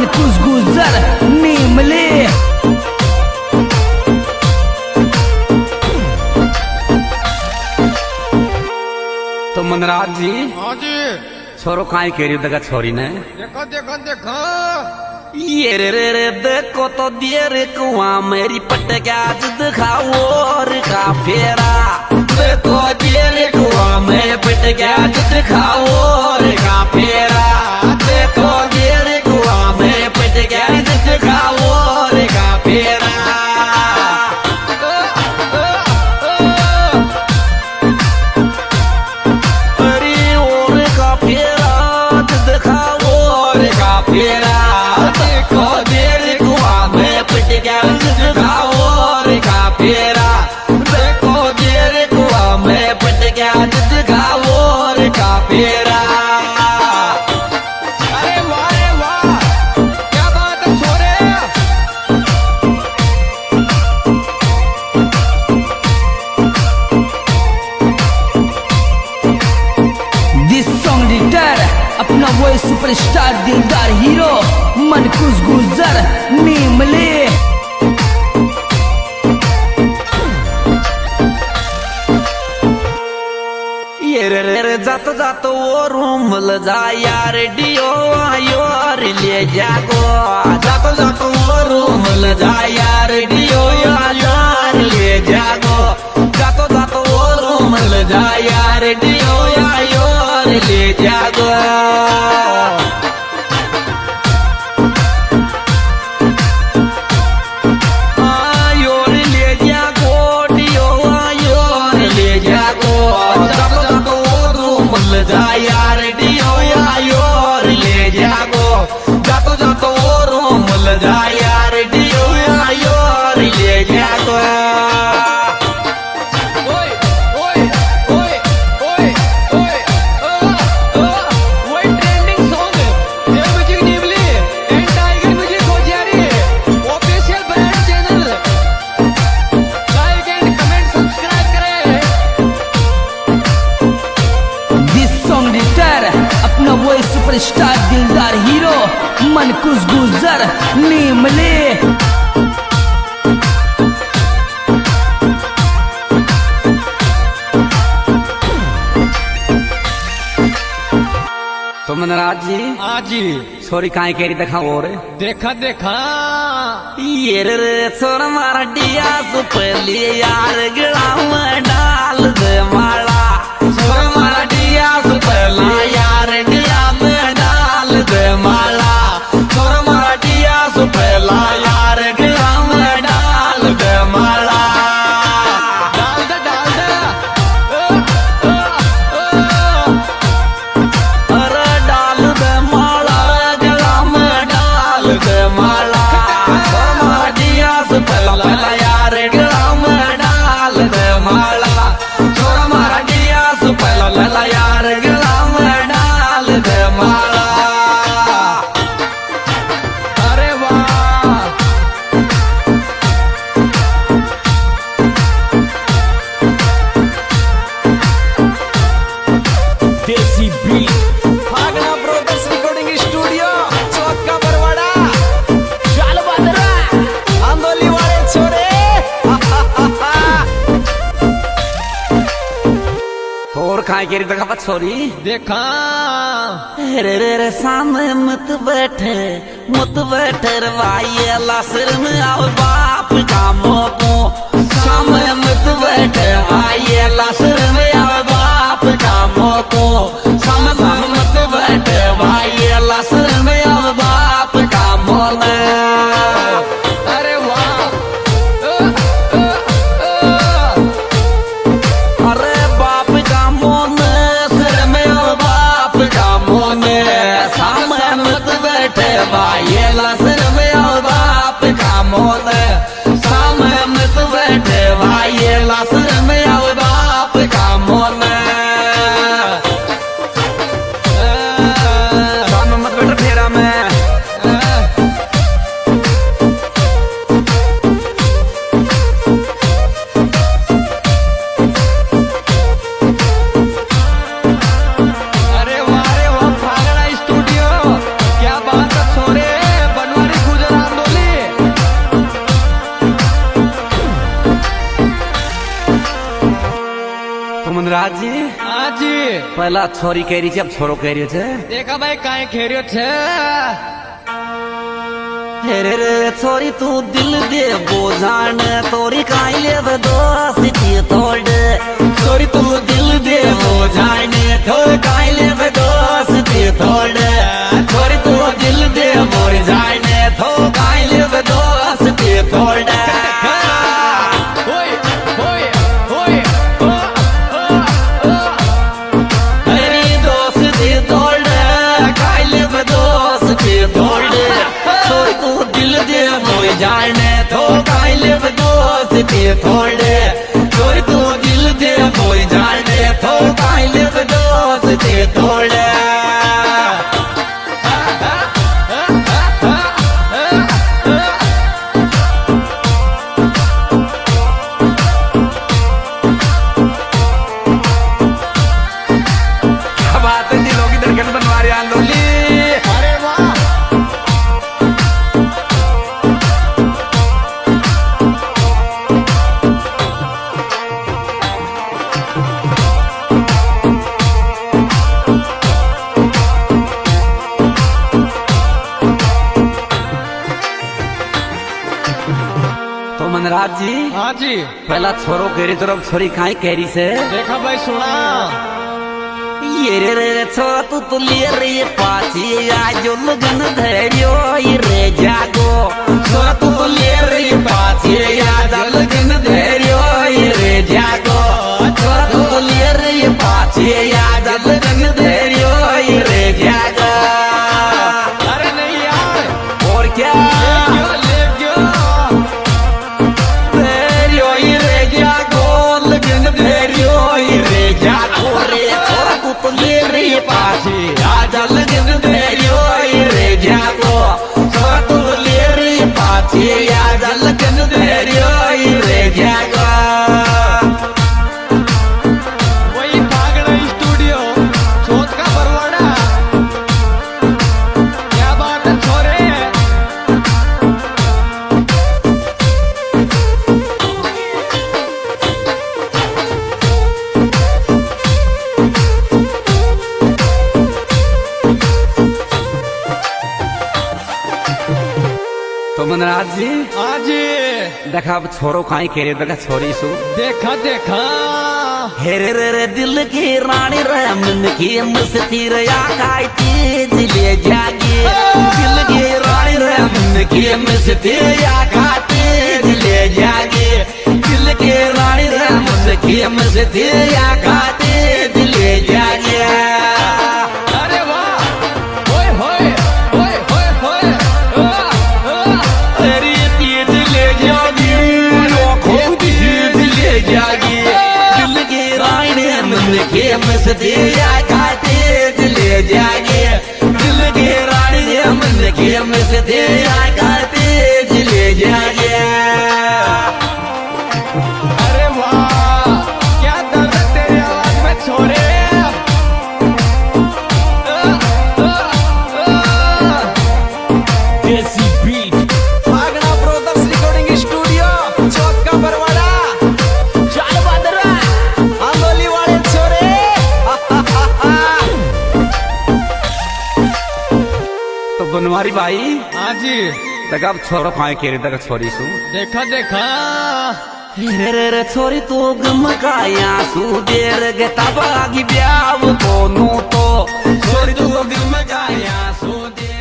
कुछ गुजर नीमले। तो मनराज जी, हाँ जी, छोरो काई कह रही देखा छोरी ने? देखो देखो देखो ये रे देखो तो दिए रे कुआ मेरी पट्टे क्या दिखाओ और का फेरा। देखो दिए रे कुआ मेरे पट्टे क्या दिखाओ और का फेरा। देखो दिए रे कुआ मेरे पट्टे क्या दिखाओ और का फेरा। अरे और का फेरा दिखाओ और का फेरा। देखो देर कुआ में पिट गया दिखाओ और का फेरा। देखो देर कुआ में पिट गया दिखाओ और का फेरा। अरे वाह क्या बात है छोरे। दिस सॉन्ग रिटर अपना वो सुपरस्टार दिलदार हीरो मन कुछ गुजर नीमले। ये रे जातो जातो वो रूम ल जा यार डियो आयो और ले जागो। जातो जातो वो रूम ल जा यार डियो आयो और ले जागो। जातो जातो वो रूम ल जा यार डियो आयो और ले जागो। जा यार डियो आयो और ले जागो। जातो जातो वो रूम ल जा यार डियो आयो और ले जागो। ओए ओए ओए ओए ओए वही ट्रेंडिंग सॉन्ग ये म्यूजिक नीमली एंड टाइगर म्यूजिक खोजियारी official band channel like and comment subscribe करें। दिस सॉन्ग रिटर अपना वो सुपरस्टार दिलदार हीरो मन कुछ गुजर नीमले। तो मनराज जी, हाँ जी, छोरी काई कह रही देखा और देखा देखा ये रे छोरा मारा डिया सुपली यार गिड़ा में डाल दे माला। छोरा मारा डिया सुपला यार गिड़ा में डाल दे माला। छोरा मारा डिया सुपला यार गिड़ा में डाल दे माला। डाल दे अरे डाल दे माला गिड़ा में डाल दे माला। छोरा मारा डिया सुपला यार गिड़ा में डाल दे माला। छोरा मारा डिया सुपला यार गिड़ा में डाल दे माला। अरे वाह देसी बीट भागना ब्रोदर्स रिकॉर्डिंग स्टूडियो चौक का बरवाड़ा। चल बदरा आंदोली वाले छोरे। और खाए के देखा छोरी देखा रे सामने मत बैठे रवाइए लासर में आओ बाप का मोको। सामने मत बैठे आइए लासर में आओ बाप का मोको। सामने मत बैठे आइए लासर में आओ बाप का मोने। अरे वाह अरे बाप का मोने सिर में आओ बाप का मोने। सामने मत बैठे आइए लासर में आओ बाप का मोने। सामने मत बैठे आइए लासर में आओ बाप का मोने। पहला छोरी कह रही थी अब छोरो कह रही थे देखा भाई काहे खेरियो छे रे रे छोरी तू दिल दे बोझान तोरी काई ले दोस्ती तोड़ छोरी तू दिल दे बोझान तोरी काई ले दोस्ती तोड़ छोरी तू दिल दे बोझान तो काई ले दोस्ती तोड़ जाने तो काइले दोस्ती थोड़े छोरी तू दिल दे बोई जाने तो काइले दोस्ती थोड़े बात दिलों की धड़कन बनवा रही आंदोली अरे वाह मनराज जी हाँ जी पहला छोरो कह रही तरफ छोरी काई कह रही से देखा भाई सुना ये रे छोरा तू तो ले रे पाची आजो लगन धैर्यो ये रे जागो छोरा तू तो ले रे पाची आजो लगन धैर्यो ये रे जागो छोरा तू तो ले रे पाची आजो लगन धैर्यो ये रे जागो अरे नहीं यार और क्या पाछे आजा लगन धैर्यो रे जागो छोरा तू ले रे पाछे आजा लगन धैर्यो रे जागो वही भागना स्टूडियो सोच का बरवाड़ा क्या बात है छोरे तो मनराज जी हाँ जी देखा अब छोरो खाई कह रहे देखा छोरी सु देखा देखा हेरे रे दिल की रानी रे मन की मस्ती रे आकाई तेज ले जागी दिल की रानी रे मन की मस्ती आकाई तेज ले जागी दिल की रानी रे मन की मस्ती आकाई तेज ले जागी अरे वाह होय होय होय होय होय अरे तेज ले जागी आँखों तेज ले जागी दिल की रानी मन की मस्ती आकाई तेज ले जागी दिल की रानी मन की मस्ती आकाई तेज ले जागी अरे वाह क्या दर्द तेरी आवाज में छोरे देसी बीट भागना ब्रोदर्स रिकॉर्डिंग स्टूडियो चौक का बरवाड़ा चाल बादरा आंदोली वाले छोरे तो बनवारी भाई हाँ जी देखा अब छोरो खाए कह रहे देखा छोरी सु देखा देखा रे छोरी तू गम काया सू देर गे तबागी ब्याव को नू तो छोरी तू गम काया सू देर